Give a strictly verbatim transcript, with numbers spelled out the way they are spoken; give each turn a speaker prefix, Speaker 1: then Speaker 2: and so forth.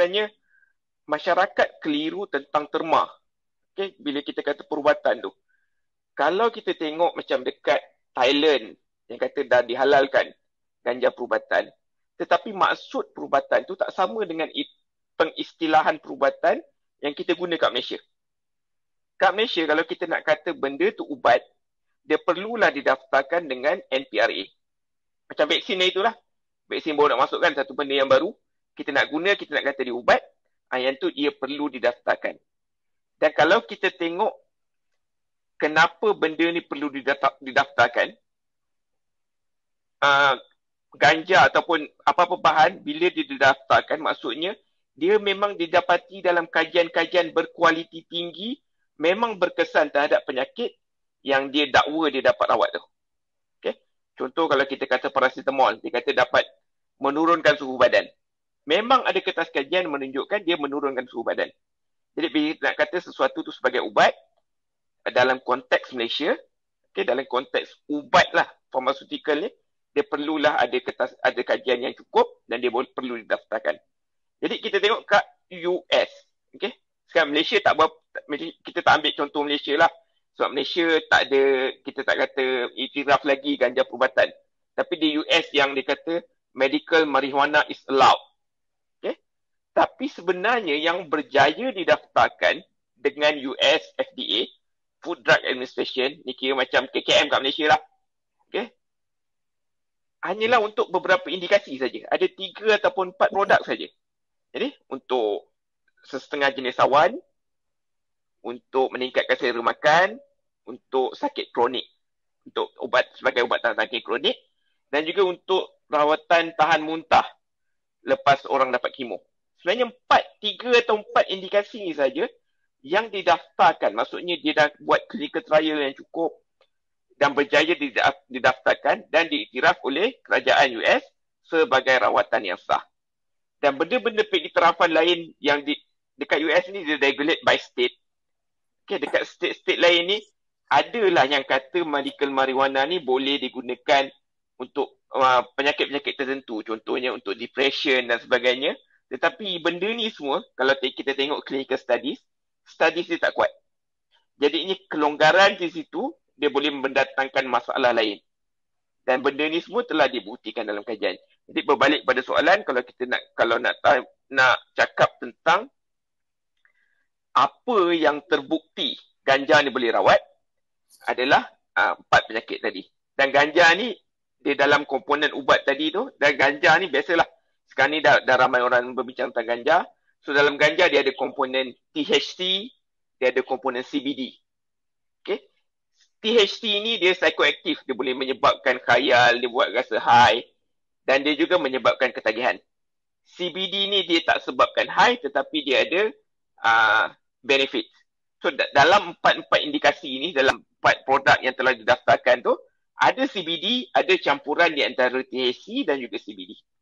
Speaker 1: sebenarnya masyarakat keliru tentang terma. Okay? Bila kita kata perubatan tu. Kalau kita tengok macam dekat Thailand yang kata dah dihalalkan ganja perubatan, tetapi maksud perubatan tu tak sama dengan pengistilahan perubatan yang kita guna kat Malaysia. Kat Malaysia kalau kita nak kata benda tu ubat, dia perlulah didaftarkan dengan N P R A. Macam vaksin itulah. Vaksin baru nak masukkan satu benda yang baru, kita nak guna, kita nak kata dia ubat, yang tu dia perlu didaftarkan. Dan kalau kita tengok kenapa benda ni perlu didaftarkan, uh, ganja ataupun apa-apa bahan, bila dia didaftarkan, maksudnya dia memang didapati dalam kajian-kajian berkualiti tinggi, memang berkesan terhadap penyakit yang dia dakwa dia dapat rawat tu. Okay? Contoh kalau kita kata paracetamol, dia kata dapat menurunkan suhu badan. Memang ada kertas kajian menunjukkan dia menurunkan suhu badan. Jadi bila nak kata sesuatu tu sebagai ubat, dalam konteks Malaysia, okay, dalam konteks ubat lah, pharmaceutical ni, dia perlulah ada kertas, ada kajian yang cukup dan dia boleh perlu didaftarkan. Jadi kita tengok kat U S. Okay? Sekarang Malaysia tak berapa, kita tak ambil contoh Malaysia lah. Sebab Malaysia tak ada, kita tak kata iktiraf lagi ganja perubatan. Tapi di U S yang dia kata medical marijuana is allowed. Okay? Tapi sebenarnya yang berjaya didaftarkan dengan U S F D A, Food Drug Administration, ni kira macam K K M kat Malaysia lah. Okay? Hanyalah untuk beberapa indikasi saja. Ada tiga ataupun empat produk saja. Jadi untuk sesetengah jenis awan, untuk meningkatkan selera makan, untuk sakit kronik, untuk ubat sebagai ubat tahan sakit kronik, dan juga untuk rawatan tahan muntah lepas orang dapat kemo. Sebenarnya empat, tiga atau empat indikasi ni saja yang didaftarkan. Maksudnya dia dah buat clinical trial yang cukup dan berjaya didaftarkan dan diiktiraf oleh kerajaan U S sebagai rawatan yang sah. Dan benda-benda pengiktirafan lain yang di, dekat U S ni dia regulate by state. Okay, dekat state-state lain ni adalah yang kata medical marijuana ni boleh digunakan untuk uh, penyakit-penyakit tertentu. Contohnya untuk depression dan sebagainya. Tetapi benda ni semua, kalau kita tengok clinical studies, studies dia tak kuat. Jadi ini kelonggaran di situ, dia boleh mendatangkan masalah lain. Dan benda ni semua telah dibuktikan dalam kajian. Jadi berbalik pada soalan, kalau kita nak kalau nak nak cakap tentang apa yang terbukti ganja ni boleh rawat, adalah uh, empat penyakit tadi. Dan ganja ni, dia dalam komponen ubat tadi tu, dan ganja ni biasalah, sekarang ni dah, dah ramai orang berbincang tentang ganja. So dalam ganja dia ada komponen T H C, dia ada komponen C B D. Okay? T H C ni dia psychoaktif, dia boleh menyebabkan khayal, dia buat rasa high, dan dia juga menyebabkan ketagihan. C B D ni dia tak sebabkan high, tetapi dia ada uh, benefit. So da- dalam empat-empat indikasi ni, dalam empat produk yang telah didaftarkan tu, ada C B D, ada campuran di antara T H C dan juga C B D.